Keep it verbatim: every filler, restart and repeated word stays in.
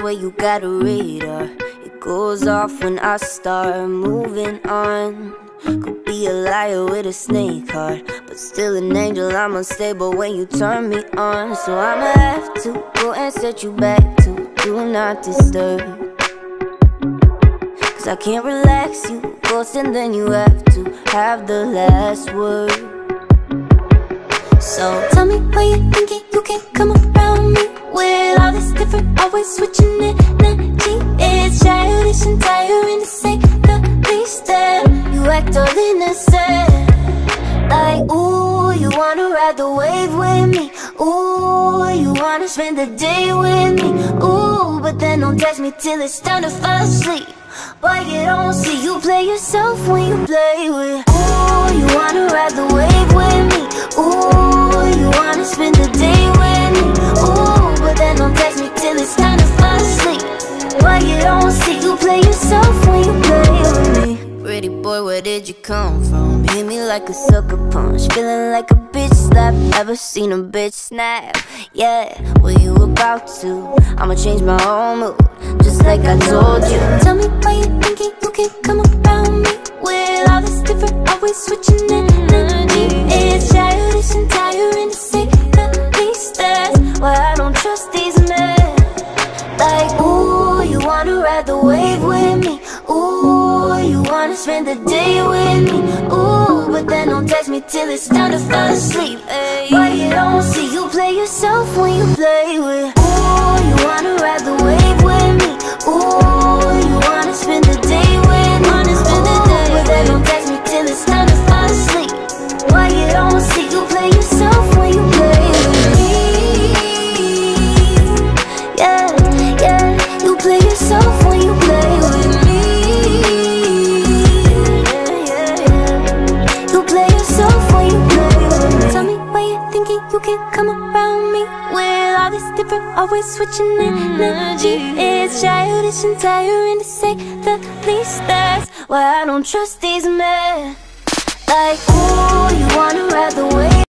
way you got a radar. It goes off when I start moving on. Could be a liar with a snake heart, but still an angel. I'm unstable when you turn me on. So I'ma have to go and set you back to do not disturb. Cause I can't relax, you ghost, and then you have to have the last word. So tell me why you thinking you can come around me with all this different, always switching energy. It's childish and tiring to say the least. That you act all innocent, like ooh, you wanna ride the wave with me. Ooh, you wanna spend the day with me. Ooh, but then don't text me till it's time to fall asleep. Boy, you don't see you play yourself when you play with. Ooh, you wanna ride the wave with me. Ooh, you wanna spend the day with me. Ooh, but then don't text me till it's time to fall asleep. Boy, you don't see you play yourself when you play with me. Pretty boy, where did you come from? Hit me like a sucker punch, feeling like a bitch slap. Ever seen a bitch snap? Yeah, well you about to. I'ma change my whole mood, just like I told you. Tell me why you thinking you can come around me with all this different, always switching energy. It's childish and tiring to say the least. That's why I don't trust these men. Like ooh, you wanna ride the wave with me. Ooh, you wanna spend the day with me. Ooh, but then don't text me till it's time to fall asleep. Why you don't see you play yourself when you play with. Ooh, you wanna ride the wave with me. Ooh, you wanna spend the day with me. Wanna spend the day, but then don't text me till it's time to fall asleep. Why you don't see you play yourself when you play with me? Yeah, yeah, you play yourself when you play with me. You can come around me with all this different, always switching energy. It's childish and tiring to say the least. That's why I don't trust these men. Like ooh, you wanna ride the wave.